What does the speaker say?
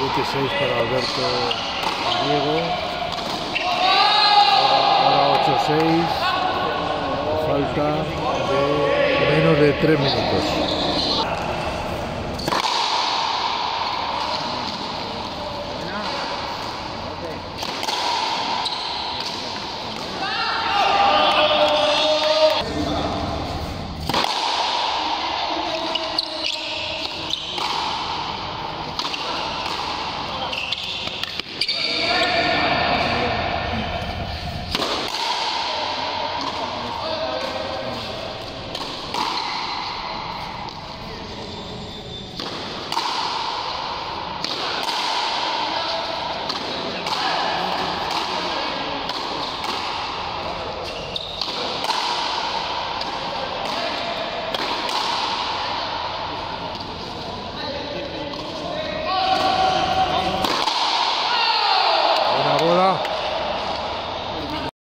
7-6 para Alberto Diego. Ahora 8-6. Falta de menos de 3 minutos. Bola.